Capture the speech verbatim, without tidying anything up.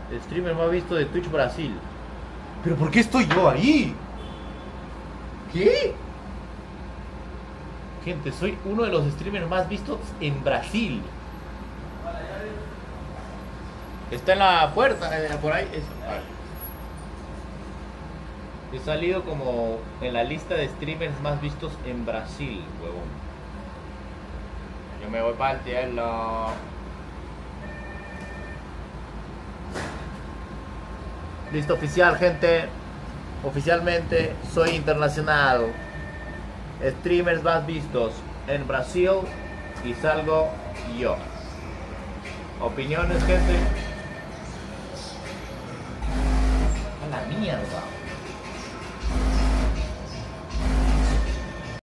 El streamer más visto de Twitch Brasil. ¿Pero por qué estoy yo ahí? ¿Qué? Gente, soy uno de los streamers más vistos en Brasil. Está en la puerta, eh, por ahí. Es- He salido como en la lista de streamers más vistos en Brasil, huevón. Yo me voy para el cielo. Listo, oficial, gente. Oficialmente soy internacional. Streamers más vistos en Brasil y salgo yo. Opiniones, gente. A la mierda.